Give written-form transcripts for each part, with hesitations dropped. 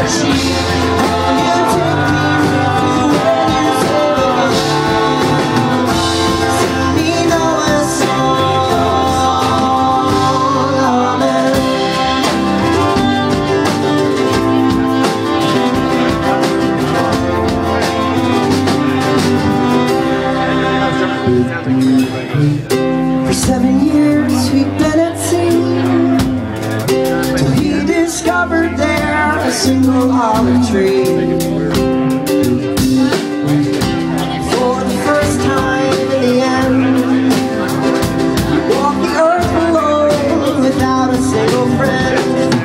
For 7 years we've been at sea, till he discovered there a single olive tree. For the first time in the end, he walked the earth alone without a single friend.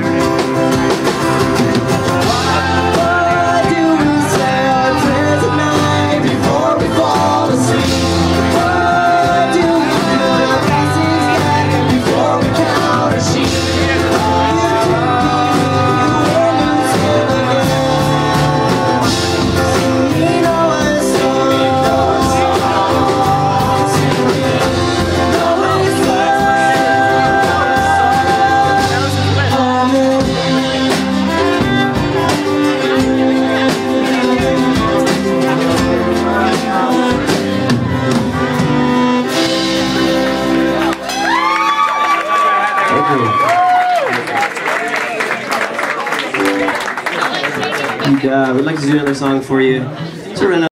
Why do we say our prayers at night before we fall asleep? And we'd like to do another song for you.